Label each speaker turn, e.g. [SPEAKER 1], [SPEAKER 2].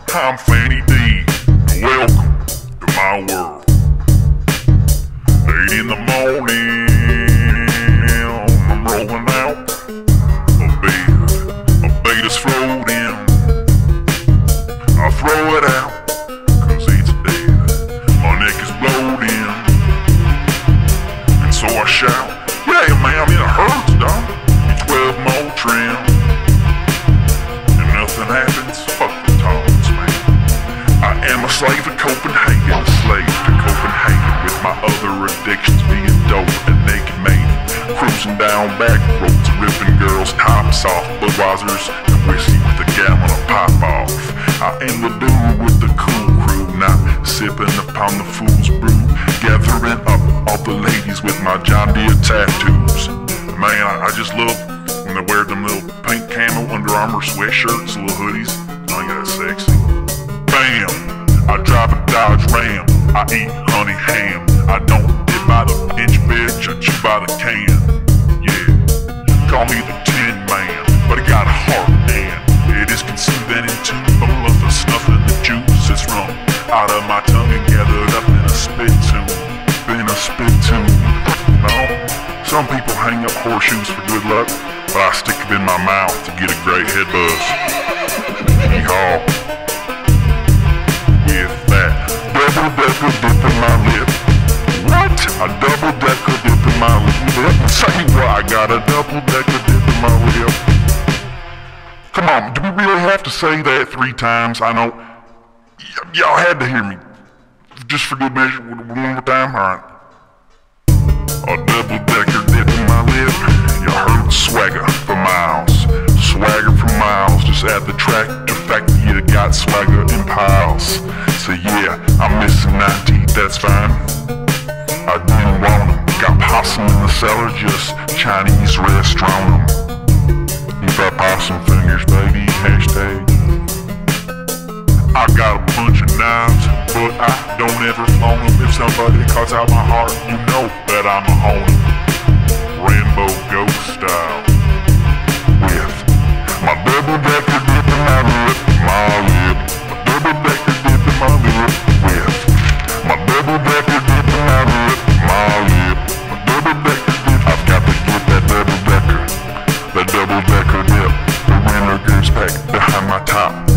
[SPEAKER 1] I'm Fanny D, and welcome to my world. 8 in the morning, I'm rolling out a bait is floating. I throw it out, cause it's dead. My neck is bloating, and so I shout, yeah man, I mean it hurts, dog. 12 more trim, and nothing happens. Fuck the tolerance, man. I am a slave to Copenhagen, a slave to Copenhagen, with my other addictions being dope and naked maiden. Cruising down back roads, ripping girls' tops off, Budweisers and whiskey with a gallon of pop off. I am the dude with the cool crew, not sipping upon the fool's brew, gathering up all the ladies with my John Deere tattoos. Man, I just love when they wear them little pink camo Under Armour sweatshirts, little hoodies. I think that's sexy. Bam! I drive a Dodge Ram. I eat honey ham. I don't get by the inch, bitch. I chew by the can. Yeah. Call me the Tin Man, but I got a heart, and it is conceived and into all of the snuff and the juice that's run out of my tongue and gathered up in a spit tube. In a spit tube. No. Some people hang up horseshoes for good luck, but I stick it in my mouth to get a great head buzz. Yeehaw. With that double-decker dip in my lip. What? A double-decker dip in my lip? Say what? I got a double-decker dip in my lip. Come on, do we really have to say that 3 times? I know. Y'all had to hear me. Just for good measure, one more time? Alright. A double-decker dip in my lip. You heard swagger for miles. Swagger for miles. Just add the track to fact that you got swagger in piles. So yeah, I'm missing 9 teeth, that's fine. I didn't want them. Got possum in the cellar, just Chinese restaurant. You got possum fingers, baby, hashtag. I got a bunch of knives, but I don't ever own them. If somebody cuts out my heart, you know that I'm a owner. Rambo Ghost style. With my double-decker dip in my lip, my lip. My double-decker dip in my lip. With my double-decker dip in my lip, my lip. My double-decker dip. I've got to get that double-decker. That double-decker dip. The winner goes back behind my top.